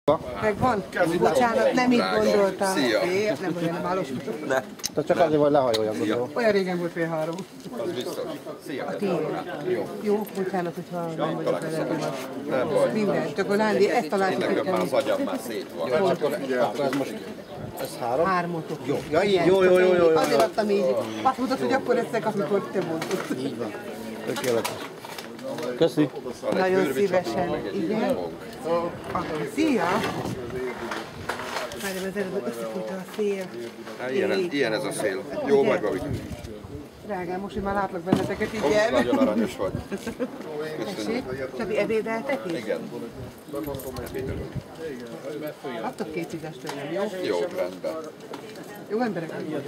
Megvan? Bocsánat, nem így gondoltam. Nem olyan válos. Tehát csak azért, hogy lehajoljak, gondolom. Olyan régen volt fél 3. Az biztos. Szia. A tiéd. Jó, bocsánat, hogyha nem vagyok vele. Nem baj. Minden, csak a Nándi, ezt találtuk, hogy Nekem már az agyam már szét van. Akkor ez most... Ez 3? 3-otok. Jó. Ja, így, jó. Azért adtam így. Azt mondtad, hogy akkor ezek, amikor te mondtad. Így van. Tökéletes. Köszi. Nagyon szívesen. Igen. Szia! Várjam, ez előbb összefújta a szél. Ilyen ez a szél. Jó vagy, Babi? Drágám, most én már látlak benneteket, Ó, igen. nagyon aranyos vagy. Tessék, Csabi, ebédeltek is? Igen. Ebédelünk. Adtok 2 tízes tőlem, jó? Jó, rendben. Jó emberek vagyunk.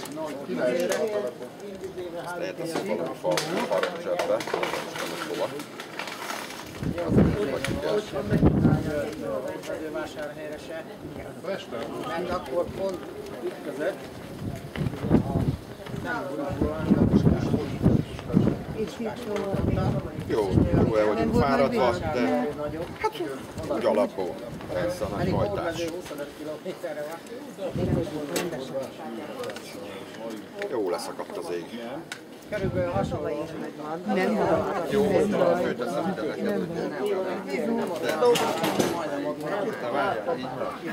Ezt lehet a szobalom a farok zsebbe. Nem hova. Vásárhelyre se. Mert akkor pont ütközött. Jó el vagyunk fáradva, de hát úgy alapból. Persze a nagy hajtás. 25 kilométerre van. Jó leszakadt az ég. Körülbelül hasonló is megvan. Nem van. Jó, most talán főteszem ide neked. De várjál, így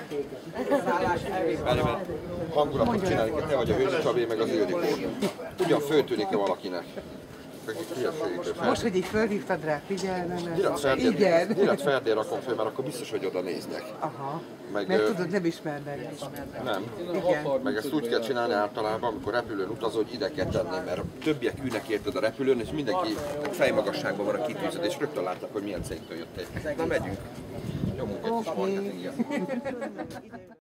van. Hangulatot csinálni kell, te vagy a hős Csabi, meg az Ildikó. Ugyan föltűnik-e valakinek? Most, hogy így fölhívtad rá figyelmemet. Direkt Ferdén rakom föl, mert akkor biztos, hogy oda néznek. Aha. Meg, Mert tudod, nem ismernek. nem. Igen. Meg ezt úgy kell csinálni általában, amikor repülőn utazol, hogy ide kell tenni, mert többiek ülnek érted a repülőn, és mindenki fejmagasságban van a kitűzött, és rögtön látták, hogy milyen cégtől jöttél. Na megyünk. Jó munkát és marketing.